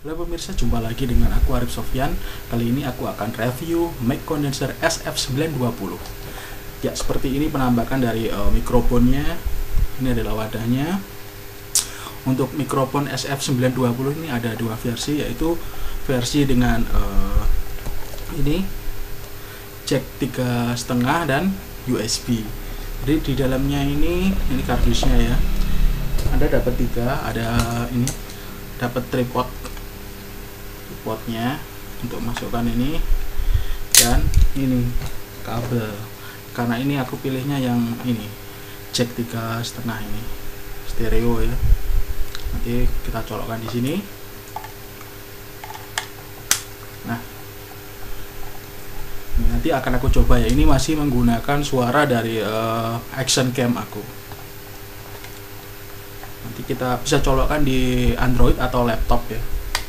Halo pemirsa, jumpa lagi dengan aku Arif Sofyan. Kali ini aku akan review mic condenser SF920. Ya, seperti ini penampakan dari mikrofonnya. Ini adalah wadahnya. Untuk mikrofon SF920 ini ada dua versi, yaitu versi dengan ini jack 3,5 dan USB. Jadi di dalamnya ini kardusnya ya. Anda dapat tiga, ada ini dapat tripodnya untuk masukkan ini, dan ini kabel. Karena ini aku pilihnya yang ini jack 3,5 ini stereo ya. Nanti kita colokkan di sini. Nah, ini nanti akan aku coba ya. Ini masih menggunakan suara dari action cam aku. Nanti kita bisa colokkan di Android atau laptop ya.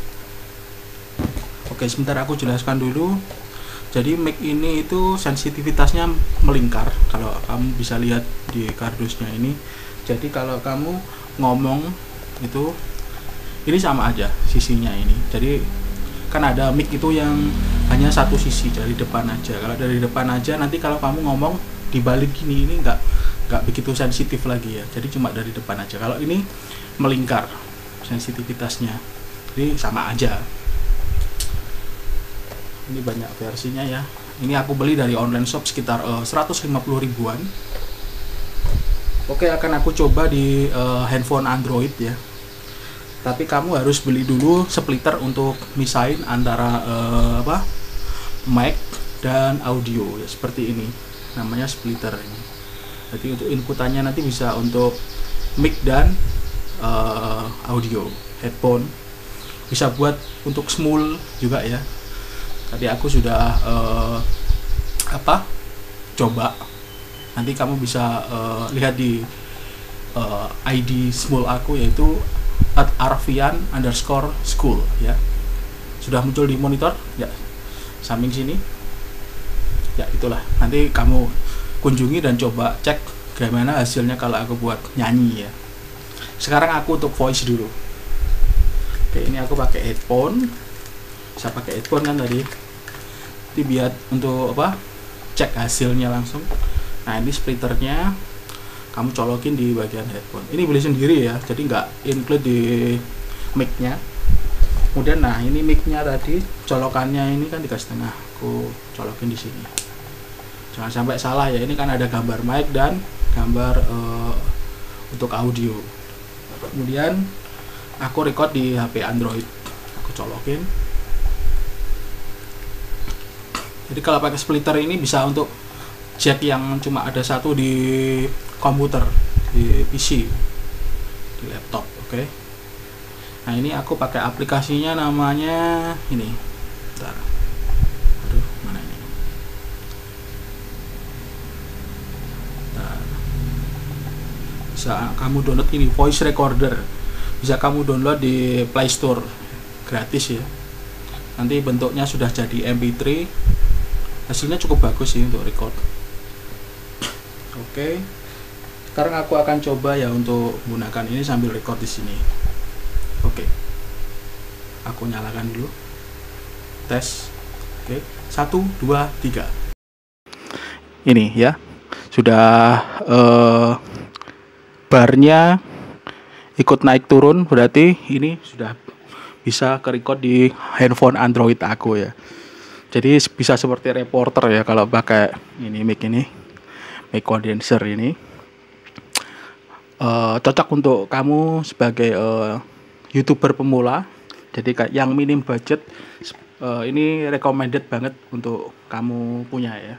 Oke, sebentar aku jelaskan dulu. Jadi mic ini itu sensitivitasnya melingkar, kalau kamu bisa lihat di kardusnya ini. Jadi kalau kamu ngomong itu, ini sama aja sisinya ini. Jadi kan ada mic itu yang hanya satu sisi dari depan aja. Kalau dari depan aja, nanti kalau kamu ngomong dibalik gini, ini nggak begitu sensitif lagi ya. Jadi cuma dari depan aja. Kalau ini melingkar sensitivitasnya, jadi sama aja. Ini banyak versinya ya. Ini aku beli dari online shop sekitar 150 ribuan. Oke, akan aku coba di handphone Android ya. Tapi kamu harus beli dulu splitter untuk misahin antara mic dan audio ya, seperti ini. Namanya splitter ini. Jadi untuk inputannya nanti bisa untuk mic dan audio, headphone. Bisa buat untuk small juga ya. Tadi aku sudah coba. Nanti kamu bisa lihat di ID small aku, yaitu @arfian_school ya. Sudah muncul di monitor ya, samping sini ya. Itulah, nanti kamu kunjungi dan coba cek bagaimana hasilnya kalau aku buat nyanyi ya. Sekarang aku untuk voice dulu. Oke, ini aku pakai headphone. Bisa pakai headphone kan tadi. Nanti biar untuk cek hasilnya langsung. Nah, ini splitternya kamu colokin di bagian headphone. Ini beli sendiri ya, jadi nggak include di mic-nya. Kemudian nah, ini mic-nya tadi colokannya ini kan 3,5. Aku colokin di sini. Jangan sampai salah ya. Ini kan ada gambar mic dan gambar untuk audio. Kemudian aku record di HP Android. Aku colokin. Jadi kalau pakai splitter ini bisa untuk jack yang cuma ada satu di komputer, di PC, di laptop. Oke. Nah, ini aku pakai aplikasinya, namanya ini. Bentar. Aduh, mana ini? Bentar. Bisa kamu download ini, voice recorder. Bisa kamu download di Play Store, gratis ya. Nanti bentuknya sudah jadi MP3. Hasilnya cukup bagus sih untuk record. Oke. Sekarang aku akan coba ya untuk menggunakan ini sambil record di sini. Oke. Aku nyalakan dulu. Tes. Oke. 1 2 3. Ini ya. Sudah barnya ikut naik turun, berarti ini sudah bisa ke-record di handphone Android aku ya. Jadi bisa seperti reporter ya kalau pakai ini mic condenser ini. Cocok untuk kamu sebagai YouTuber pemula. Jadi yang minim budget, ini recommended banget untuk kamu punya ya.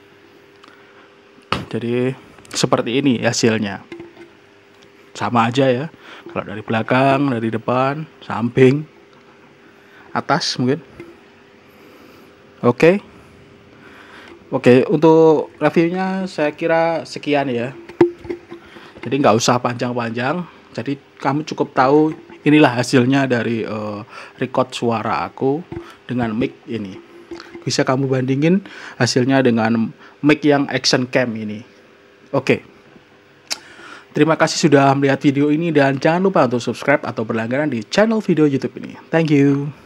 Jadi seperti ini hasilnya. Sama aja ya. Kalau dari belakang, dari depan, samping, atas mungkin. Oke, untuk reviewnya saya kira sekian ya. Jadi nggak usah panjang-panjang. Jadi kamu cukup tahu inilah hasilnya dari record suara aku dengan mic ini. Bisa kamu bandingin hasilnya dengan mic yang action cam ini. Oke. Terima kasih sudah melihat video ini dan jangan lupa untuk subscribe atau berlangganan di channel video YouTube ini. Thank you.